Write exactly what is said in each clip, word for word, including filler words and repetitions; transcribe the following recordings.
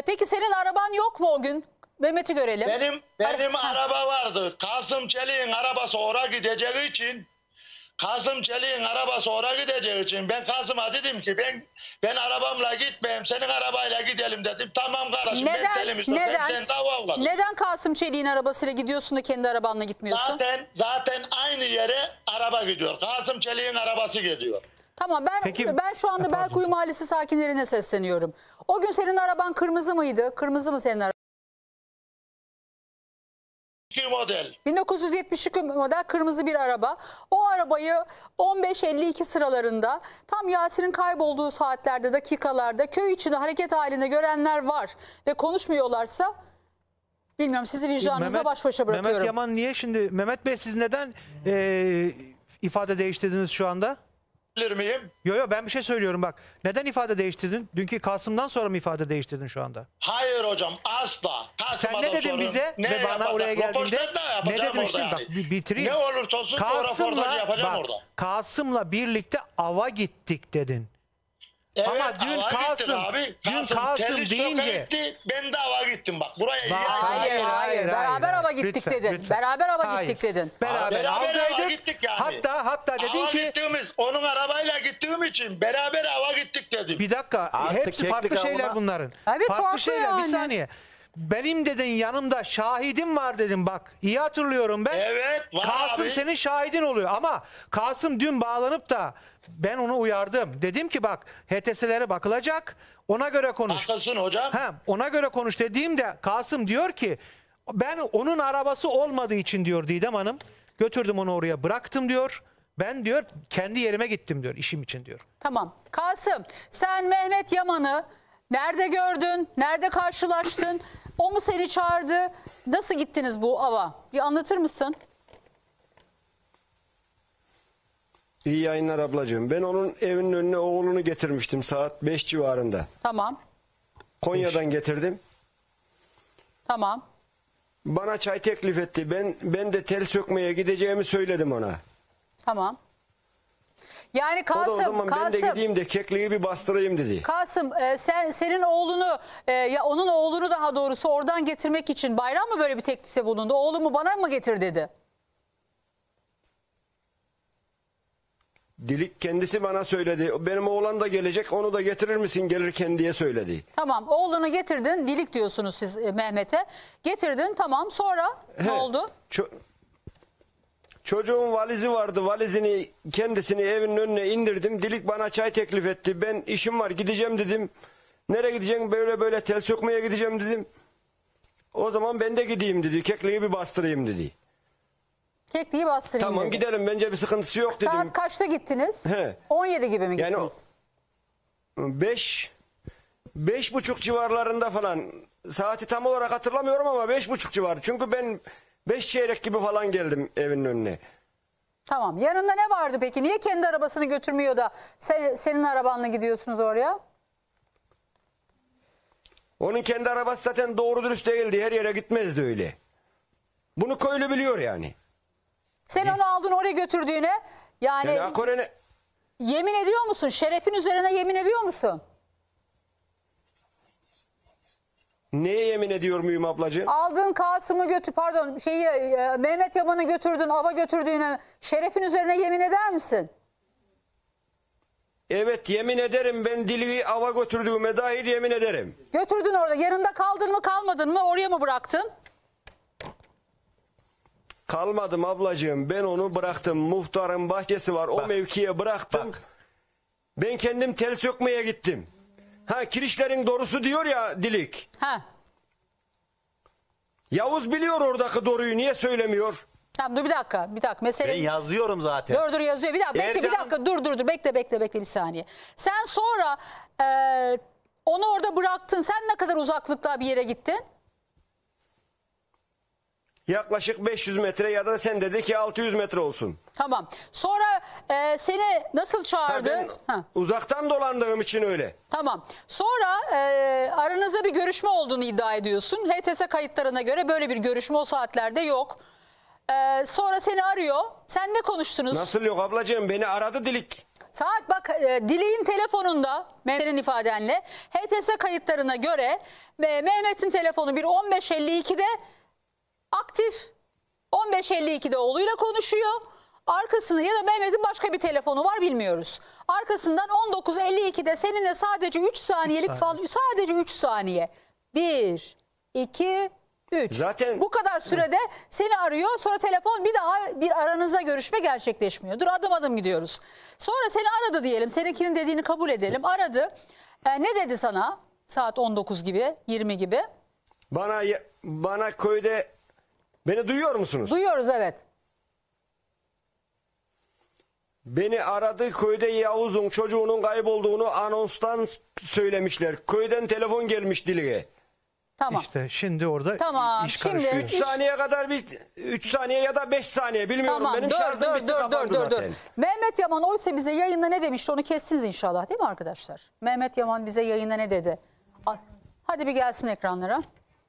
E peki senin araban yok mu o gün? Mehmet'i görelim. Benim benim Ara- araba vardı. Kasım Çelik'in arabası oraya gideceği için Kasım Çelik'in arabası oraya gideceği için ben Kasım'a dedim ki ben ben arabamla gitmeyeyim, senin arabayla gidelim dedim. Tamam kardeşim, ben Neden? senin istiyorum. Ben Neden? seni davaladım. Neden Kasım Çelik'in arabasıyla gidiyorsun da kendi arabanla gitmiyorsun? Zaten zaten aynı yere araba gidiyor. Kasım Çelik'in arabası gidiyor. Tamam, ben Peki- ben şu anda Ha, pardon. Belkuyu Mahallesi sakinlerine sesleniyorum. O gün senin araban kırmızı mıydı? Kırmızı mı senin araban? İki model. bin dokuz yüz yetmiş iki model kırmızı bir araba. O arabayı on beş elli iki sıralarında tam Yasin'in kaybolduğu saatlerde, dakikalarda köy içinde hareket halinde görenler var ve konuşmuyorlarsa bilmiyorum, sizi vicdanınıza Mehmet- baş başa bırakıyorum. Mehmet Yaman niye şimdi? Mehmet Bey, siz neden e, ifade değiştirdiniz şu anda? Bilir miyim? Yo yo, ben bir şey söylüyorum bak. Neden ifade değiştirdin? Dünkü Kasım'dan sonra mı ifade değiştirdin şu anda? Hayır hocam, asla. Kasım'a Sen ne da dedin sorun. bize Ne ve bana yapacak? oraya geldiğinde? Röportaj da Ne yapacağım dedim orada işte? yani. Bak bir bitireyim. Ne olursa olsun o röportajı Kasım'la, yapacağım bak, orada. Kasım'la birlikte ava gittik dedin. Evet, Ama dün ava gittik Kasım- abi. dün Kasım Çelik deyince- sokağa gitti, ben de ava gittim bak. Buraya iyi Bak, anlayın. Hayır, hayır, hayır, beraber hayır. hava gittik Lütfen, dedin. lütfen. Beraber hava Hayır. gittik dedin. Beraber, Beraber ava avdaydık. gittik yani. Hatta hatta dedin Ava ki gittiğimiz, onun arabayla gittiğim için beraber ava gittik dedim. bir dakika, Artık hepsi keklik farklı şeyler avına- bunların. Evet, farklı, farklı şeyler. yani. Bir saniye. Benim dedin yanımda şahidim var dedim, bak iyi hatırlıyorum ben. Evet, var Kasım abi. senin şahidin oluyor ama Kasım dün bağlanıp da ben onu uyardım. Dedim ki bak, H T S'lere bakılacak, ona göre konuş. Haklısın hocam. Ha, ona göre konuş dediğimde Kasım diyor ki ben onun arabası olmadığı için diyor Didem Hanım, götürdüm onu oraya bıraktım diyor. Ben diyor kendi yerime gittim diyor, işim için diyor. Tamam. Kasım, sen Mehmet Yaman'ı nerede gördün? Nerede karşılaştın? O mu seni çağırdı? Nasıl gittiniz bu ava? Bir anlatır mısın? İyi yayınlar ablacığım. Ben onun evinin önüne oğlunu getirmiştim saat beş civarında. Tamam. Konya'dan getirdim. Tamam. Bana çay teklif etti. Ben ben de tel sökmeye gideceğimi söyledim ona. Tamam. Yani O da o Kasım, zaman ben de Kasım, gideyim de kekliği bir bastırayım dedi. Kasım e, sen senin oğlunu e, ya onun oğlunu daha doğrusu oradan getirmek için Bayram mı böyle bir teklifte bulundu? Oğlumu bana mı getir dedi? Dilik kendisi bana söyledi. Benim oğlan da gelecek, onu da getirir misin gelirken diye söyledi. Tamam, oğlunu getirdin, Dilik diyorsunuz siz e, Mehmet'e. Getirdin, tamam, sonra ne He. oldu? Ço- Çocuğun valizi vardı. Valizini kendisini evin önüne indirdim. Dilik bana çay teklif etti. Ben işim var gideceğim dedim. Nereye gideceğim? Böyle böyle tel sökmeye gideceğim dedim. O zaman ben de gideyim dedi. Kekliği bir bastırayım dedi. Kekliği bastırayım Tamam dedi. gidelim, bence bir sıkıntısı yok dedim. Saat kaçta gittiniz? He. on yedi gibi mi Yani gittiniz? Beş, beş buçuk civarlarında falan. Saati tam olarak hatırlamıyorum ama beş buçuk civarı. Çünkü ben beş çeyrek gibi falan geldim evin önüne. Tamam. Yanında ne vardı peki? Niye kendi arabasını götürmüyor da sen, senin arabanla gidiyorsunuz oraya? Onun kendi arabası zaten doğru dürüst değildi. Her yere gitmezdi öyle. Bunu köylü biliyor yani. Sen onu aldın oraya götürdüğüne yani, Yani Akore'ne yemin ediyor musun? Şerefin üzerine yemin ediyor musun? neye yemin ediyor muyum ablacığım? Aldığın Kasım'ı götür pardon şeyi e, Mehmet Yaman'ı götürdün, ava götürdüğüne şerefin üzerine yemin eder misin? Evet, yemin ederim, ben Dilik'i ava götürdüğüme dair yemin ederim. Götürdün orada. Yanında kaldın mı kalmadın mı? Oraya mı bıraktın? Kalmadım ablacığım, ben onu bıraktım. Muhtarın bahçesi var, o Bak, mevkiye bıraktım. bak. Ben kendim tel sökmeye gittim. Ha, kirişlerin doğrusu diyor ya Dilik. Ha. Yavuz biliyor oradaki doğruyu, niye söylemiyor? Tamam, dur bir dakika. Bir dakika. Mesele... E, Ben yazıyorum zaten. Dur dur yazıyor. Bir dakika bekle bir Ercan'ın- dakika dur dur dur bekle bekle bekle bir saniye. Sen sonra e, onu orada bıraktın. Sen ne kadar uzaklıkta bir yere gittin? Yaklaşık beş yüz metre ya da sen dedi ki altı yüz metre olsun. Tamam. Sonra e, seni nasıl Ha, çağırdı? ben Ha, uzaktan dolandığım için öyle. tamam. Sonra e, aranızda bir görüşme olduğunu iddia ediyorsun. H T S kayıtlarına göre böyle bir görüşme o saatlerde yok. E, sonra seni arıyor. Sen ne konuştunuz? Nasıl yok ablacığım, beni aradı Dilik. Saat bak e, Dilek'in telefonunda Mehmet'in ifadenle H T S kayıtlarına göre e, Mehmet'in telefonu bir on beş elli ikide aktif. on beş elli ikide oğluyla konuşuyor. Arkasında ya da Mehmet'in başka bir telefonu var bilmiyoruz. Arkasından on dokuz elli ikide seninle sadece üç saniyelik Üç falan saniye. sadece üç saniye. bir, iki, üç. Zaten- Bu kadar sürede seni arıyor. Sonra telefon bir daha bir aranızda görüşme gerçekleşmiyor. Dur adım adım gidiyoruz. Sonra seni aradı diyelim. Seninkinin dediğini kabul edelim. Aradı. E, ne dedi sana? Saat on dokuz gibi, yirmi gibi. Bana bana köyde beni duyuyor musunuz? Duyuyoruz evet. Beni aradı, köyde Yavuz'un çocuğunun kaybolduğunu anonstan söylemişler. Köyden telefon gelmiş Dilek'e. Tamam. İşte şimdi orada Tamam, iş şimdi- karışıyor. üç saniye kadar bir üç saniye ya da beş saniye bilmiyorum. Tamam Benim dur şarjım dur bitti, dur dur kapandı dur zaten. dur. Mehmet Yaman oysa bize yayında ne demişti onu kestiniz inşallah değil mi arkadaşlar? Mehmet Yaman bize yayında ne dedi? Al, hadi bir gelsin ekranlara.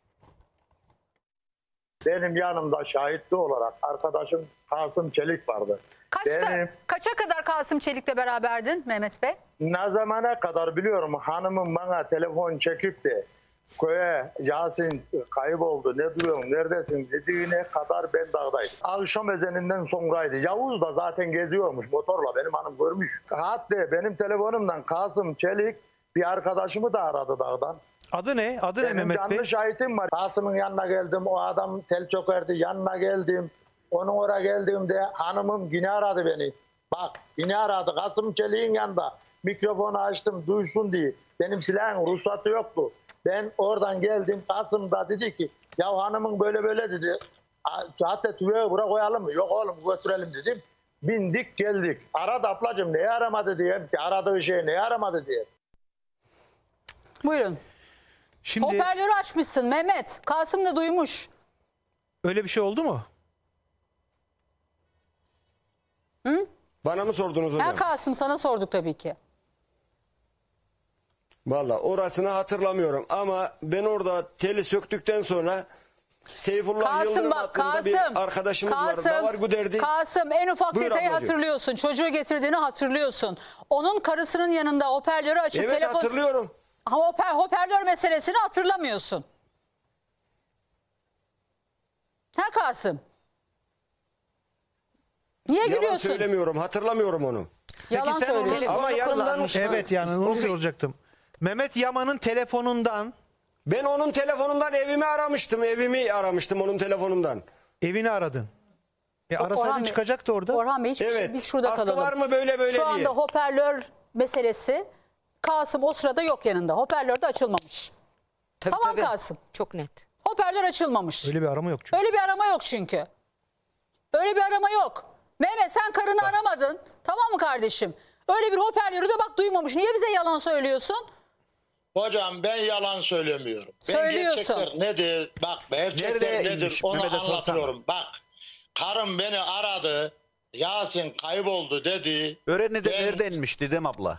Benim yanımda şahitli olarak arkadaşım Kasım Çelik vardı. Kaçta, Benim kaça kadar Kasım Çelik'le beraberdin Mehmet Bey? ne zamana kadar biliyorum hanımım bana telefon çekip de köye Yasin kayboldu ne duruyorsun neredesin dediğine kadar ben dağdaydım. Akşam ezeninden sonraydı. Yavuz da zaten geziyormuş motorla benim hanım görmüş. Hatta benim telefonumdan Kasım Çelik bir arkadaşımı da aradı dağdan. Adı ne? Adı ne Benim Mehmet Bey? canlı şahitim var. Kasım'ın yanına geldim. O adam tel çökerdi. Yanına geldim. Onun oraya geldiğimde hanımım yine aradı beni. Bak yine aradı. Kasım Çelik'in yanında. Mikrofonu açtım duysun diye. Benim silahın ruhsatı yoktu. Ben oradan geldim. Kasım da dedi ki ya hanımın böyle böyle dedi. Hatta tüveyi buraya koyalım mı? Yok oğlum götürelim dedim. Bindik geldik. Aradı ablacığım neye aramadı diye. Aradığı şey neye aramadı diye. Buyurun. Şimdi Hoparlörü açmışsın Mehmet. Kasım da duymuş. öyle bir şey oldu mu? Bana mı sordunuz hocam? Ha Kasım sana sorduk tabii ki. Valla orasını hatırlamıyorum ama ben orada teli söktükten sonra Seyfullah Kasım Yıldırım bak adında Kasım. bir arkadaşımız Kasım, var. Davar Güderdi. Kasım en ufak Buyur detayı ablacığım. hatırlıyorsun. Çocuğu getirdiğini hatırlıyorsun. Onun karısının yanında hoparlörü açıp Evet telefon... hatırlıyorum. Ama hoper, hoparlör meselesini hatırlamıyorsun. Ha Kasım? Niye Yalan gülüyorsun? söylemiyorum. Hatırlamıyorum onu. Yalan sen onu- söylüyorsun. Ama yanımdan Evet yani onu O- soracaktım. Mehmet Yaman'ın telefonundan ben onun telefonundan evimi aramıştım. Evimi aramıştım onun telefonundan. evini aradın. E Orhan arasaydın Bey- çıkacaktı orada. Orhan Bey hiç- Evet. biz şurada Aslı kalalım. var mı böyle böyle Şu diye. anda hoparlör meselesi Kasım o sırada yok yanında. Hoparlör de açılmamış. Tabii, Tamam tabii. Kasım. Çok net. Hoparlör açılmamış. Öyle bir arama yok çünkü. Öyle bir arama yok çünkü. Öyle bir arama yok. Mehmet sen karını aramadın. Tamam mı kardeşim? Öyle bir hoparlörü de bak duymamış. Niye bize yalan söylüyorsun? Hocam ben yalan söylemiyorum. Ben Söylüyorsun. gerçekler nedir? Bak gerçekler Neredeymiş? nedir onu Mehmet'e sorsana. anlatıyorum. Bak karım beni aradı. Yasin kayboldu dedi. Öğrenci de Ben- neredenmiş Didem abla?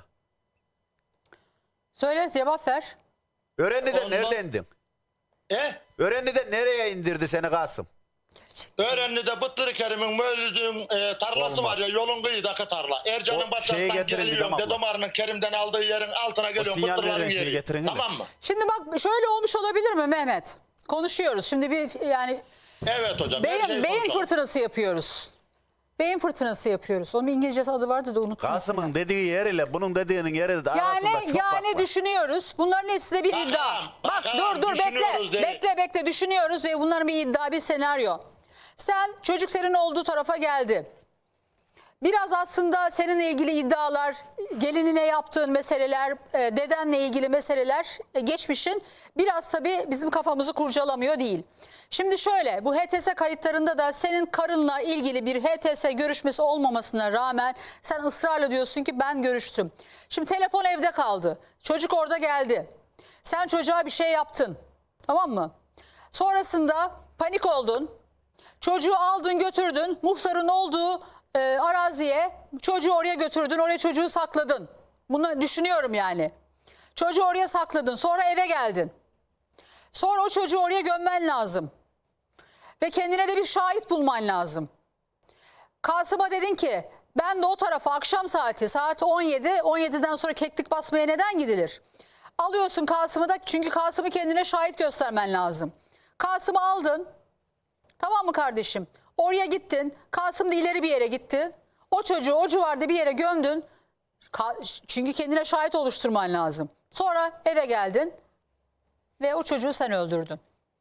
Söyle cevap ver. Öğrenci de Ondan- neredendin? E? Öğrenci de nereye indirdi seni Kasım? Öğrenli'de Bıttırı Kerim'in Möldüğün e, tarlası Olmaz. var ya yolun kıyıdaki tarla. Ercan'ın O şeye başından getirin geliyorum. Didem abla. Dedomar'ın Kerim'den aldığı yerin altına geliyorum. sinyal Bıttırların veren şeyi yeri. getirin de. Tamam mı? Şimdi bak şöyle olmuş olabilir mi Mehmet? Konuşuyoruz. Şimdi bir yani Evet hocam. her beyin, şeyi beyin konuşalım. fırtınası yapıyoruz. Beyin fırtınası yapıyoruz. Onun bir İngilizce adı vardı da unuttum. Kasım'ın dediği yer ile bunun dediğinin yeri de arasında Yani çok yani fark var. düşünüyoruz. Bunların hepsi de bir Bakalım, iddia. Bak bakalım, dur dur bekle. düşünüyoruz de. Bekle bekle düşünüyoruz ve bunların bir iddia, bir senaryo. Sen çocuk senin olduğu tarafa geldi. Biraz aslında seninle ilgili iddialar, gelinine yaptığın meseleler, e, dedenle ilgili meseleler e, geçmişin biraz tabii bizim kafamızı kurcalamıyor değil. Şimdi şöyle bu H T S kayıtlarında da senin karınla ilgili bir H T S görüşmesi olmamasına rağmen sen ısrarla diyorsun ki ben görüştüm. Şimdi telefon evde kaldı. Çocuk orada geldi. Sen çocuğa bir şey yaptın. Tamam mı? Sonrasında panik oldun. Çocuğu aldın götürdün muhtarın olduğu e, araziye çocuğu oraya götürdün oraya çocuğu sakladın. Bunu düşünüyorum yani. Çocuğu oraya sakladın sonra eve geldin. Sonra o çocuğu oraya gömmen lazım. Ve kendine de bir şahit bulman lazım. Kasım'a dedin ki Ben de o tarafa akşam saati saat on yedi on yediden sonra keklik basmaya neden gidilir? Alıyorsun Kasım'ı da, çünkü Kasım'ı kendine şahit göstermen lazım. Kasım'ı aldın. Tamam mı kardeşim? Oraya gittin. Kasım da ileri bir yere gitti. O çocuğu o civarda bir yere gömdün. Ka- Çünkü kendine şahit oluşturman lazım. Sonra eve geldin ve o çocuğu sen öldürdün.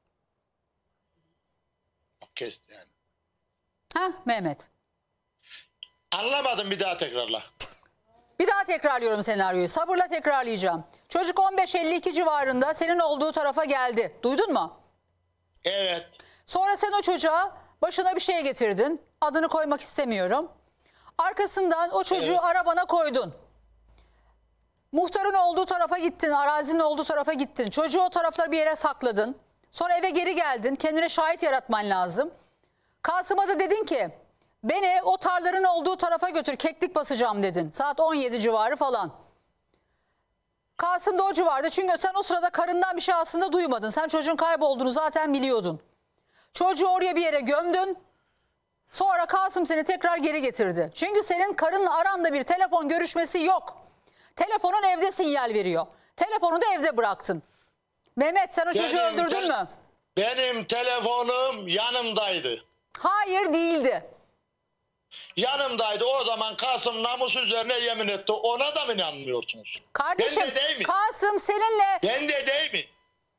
Kes yani. Heh Mehmet. Anlamadım, bir daha tekrarla. Bir daha tekrarlıyorum senaryoyu. Sabırla tekrarlayacağım. Çocuk on beş elli iki civarında senin olduğu tarafa geldi. Duydun mu? Evet. Sonra sen o çocuğa başına bir şey getirdin. Adını koymak istemiyorum. Arkasından o çocuğu Evet. arabana koydun. Muhtarın olduğu tarafa gittin. Arazinin olduğu tarafa gittin. Çocuğu o taraflara bir yere sakladın. Sonra eve geri geldin. Kendine şahit yaratman lazım. Kasım'a da dedin ki beni o tarların olduğu tarafa götür, keklik basacağım dedin. Saat on yedi civarı falan. Kasım da o civarda, çünkü sen o sırada karından bir şey aslında duymadın. Sen çocuğun kaybolduğunu zaten biliyordun. Çocuğu oraya bir yere gömdün. Sonra Kasım seni tekrar geri getirdi. Çünkü senin karınla aranda bir telefon görüşmesi yok. Telefonun evde sinyal veriyor. Telefonu da evde bıraktın. Mehmet, sen o çocuğu Benim öldürdün tel- mü? Benim telefonum yanımdaydı. Hayır, değildi. Yanımdaydı. O zaman Kasım namus üzerine yemin etti. Ona da mı inanmıyorsunuz? Kardeşim, Ben de değil mi? Kasım seninle Ben de değil mi?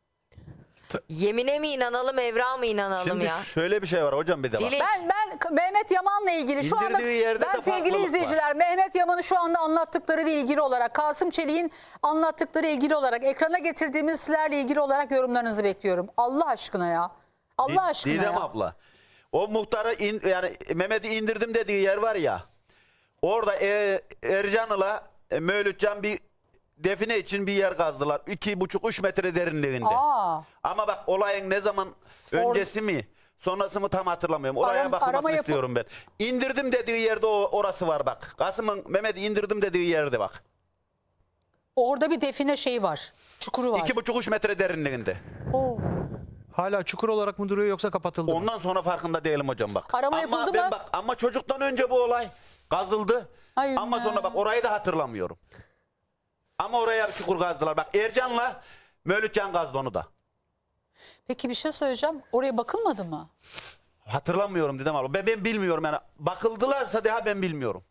Yemine mi inanalım, evra mı inanalım Şimdi ya? şöyle bir şey var hocam, bir de bak. Dilek. Ben ben Mehmet Yaman'la ilgili şu anda İndirdiği yerde ben de sevgili farklılık izleyiciler Mehmet Yaman'ın şu anda anlattıkları ile ilgili olarak, Kasım Çelik'in anlattıkları ile ilgili olarak, ekrana getirdiğimiz sizlerle ilgili olarak yorumlarınızı bekliyorum. Allah aşkına ya. Allah Di- aşkına Didem ya. abla. O muhtarı in, yani Mehmet'i indirdim dediği yer var ya. Orada e, Ercan'la e, Mevlütcan bir define için bir yer kazdılar. iki buçuk üç metre derinliğinde. Aa. Ama bak olayın ne zaman öncesi mi sonrası mı tam hatırlamıyorum. Oraya Aram- bakılmasını arama yapı- istiyorum ben. İndirdim dediği yerde o, orası var bak. Kasım'ın Mehmet'i indirdim dediği yerde bak. Orada bir define şeyi var. Çukuru var. iki buçuk üç metre derinliğinde. Oo. Hala çukur olarak mı duruyor yoksa kapatıldı mı? Ondan sonra farkında değilim hocam bak. Arama ama yapıldı ben mı? Bak, ama çocuktan önce bu olay kazıldı. Ay ama be. sonra bak orayı da hatırlamıyorum. Ama oraya çukur kazdılar. Bak Ercan'la Mevlütcan kazdı onu da. Peki bir şey söyleyeceğim. Oraya bakılmadı mı? Hatırlamıyorum dedim abla. Ben, ben bilmiyorum yani. Bakıldılarsa daha ben bilmiyorum.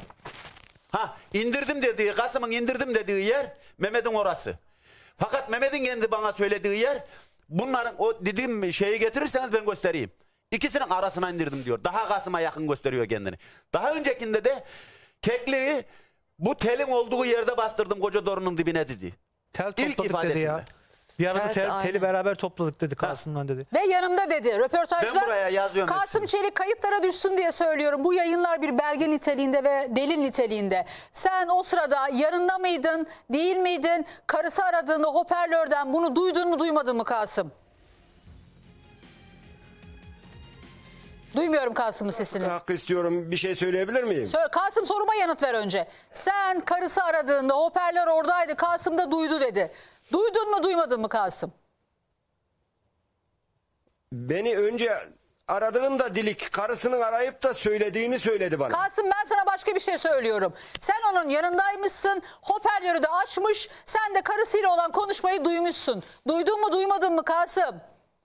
Ha indirdim dediği, Kasım'ın indirdim dediği yer Mehmet'in orası. Fakat Mehmet'in kendi bana söylediği yer, bunların o dediğim şeyi getirirseniz ben göstereyim. İkisinin arasına indirdim diyor. Daha Kasım'a yakın gösteriyor kendini. Daha öncekinde de kekliği bu telin olduğu yerde bastırdım koca dorunun dibine dedi. Tel İlk topladık dedi ifadesinde. ya. Bir arada Evet, tel, aynen. teli beraber topladık dedi Kasım'dan dedi. Ve yanımda dedi. Röportajlar Ben buraya yazıyorum Kasım hepsini. Çelik kayıtlara düşsün diye söylüyorum. Bu yayınlar bir belge niteliğinde ve delil niteliğinde. Sen o sırada yanında mıydın, değil miydin? Karısı aradığında hoparlörden bunu duydun mu, duymadın mı Kasım? Duymuyorum Kasım'ın sesini. Hakkı istiyorum, bir şey söyleyebilir miyim? Sö- Kasım, soruma yanıt ver önce. Sen karısı aradığında hoparlör oradaydı, Kasım da duydu dedi. Duydun mu, duymadın mı Kasım? Beni önce aradığında Dilik karısının arayıp da söylediğini söyledi bana. Kasım, ben sana başka bir şey söylüyorum. Sen onun yanındaymışsın, hoparlörü de açmış, sen de karısıyla olan konuşmayı duymuşsun. Duydun mu, duymadın mı Kasım?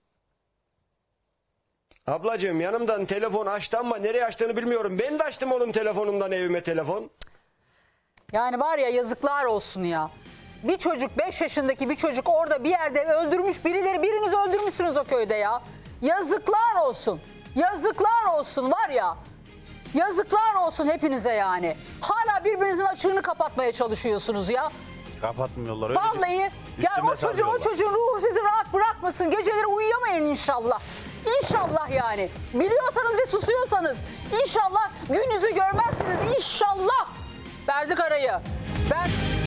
Ablacığım yanımdan telefon açtı ama nereye açtığını bilmiyorum. Ben de açtım onun telefonumdan evime telefon. Yani var ya, yazıklar olsun ya. Bir çocuk, beş yaşındaki bir çocuk orada bir yerde öldürmüş birileri, biriniz öldürmüşsünüz o köyde ya. Yazıklar olsun. Yazıklar olsun var ya. Yazıklar olsun hepinize yani. Hala birbirinizin açığını kapatmaya çalışıyorsunuz ya. Kapatmıyorlar. Öyle Vallahi değil. ya Üstüme o çocuğu, o sarıyorlar. çocuğun ruhu sizi rahat bırakmasın. Geceleri uyuyamayın inşallah. İnşallah yani. Biliyorsanız ve susuyorsanız inşallah gün yüzü görmezsiniz. İnşallah. Verdik arayı. Ben